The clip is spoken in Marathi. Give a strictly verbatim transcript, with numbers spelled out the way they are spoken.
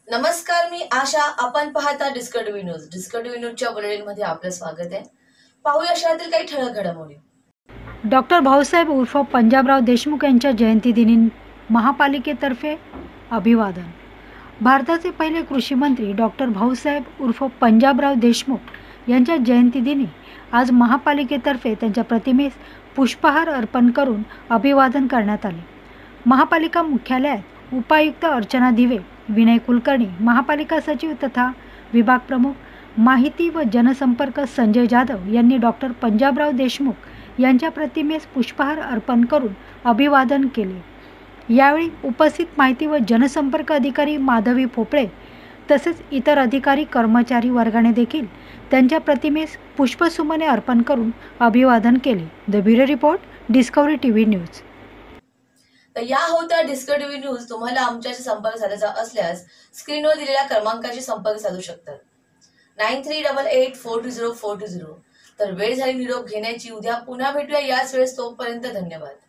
नमस्कार, मी आशा. आपण पाहता डिस्कव्हरी न्यूज. डिस्कव्हरी न्यूजच्या बुलेटिनमध्ये आपलं स्वागत आहे. पाहूया शहरातील काही ठळक घडामोडी. डॉक्टर भाऊसाहेब उर्फ पंजाबराव देशमुख यांच्या जयंतीदिनी महापालिकेतर्फे अभिवादन. भारताचे पहिले कृषी मंत्री डॉक्टर भाऊसाहेब उर्फ पंजाबराव देशमुख यांच्या जयंतीदिनी आज महापालिकेतर्फे त्यांच्या प्रतिमेस पुष्पहार अर्पण करून अभिवादन करण्यात आले. महापालिका मुख्यालयात उपायुक्त अर्चना दिवे, विनय कुलकर्णी, महापालिका सचिव तथा विभाग प्रमुख माहिती व जनसंपर्क संजय जाधव यांनी डॉक्टर पंजाबराव देशमुख यांच्या प्रतिमेस पुष्पहार अर्पण करून अभिवादन केले. यावेळी उपस्थित माहिती व जनसंपर्क अधिकारी माधवी पोपळे तसेच इतर अधिकारी कर्मचारी वर्गाने देखील त्यांच्या प्रतिमेस पुष्पसुमने अर्पण करून अभिवादन केले. The bureau report, Discovery TV news. तर या होत्या डिस्कव्हरी न्यूज. तुम्हाला आमच्याशी संपर्क साधायचा असल्यास स्क्रीनवर दिलेल्या क्रमांकाशी संपर्क साधू शकतात. Nine three double eight four two zero four two zero. तर वेळ झाली निरोप घेण्याची. उद्या पुन्हा भेटूया याच वेळेस. तोपर्यंत धन्यवाद.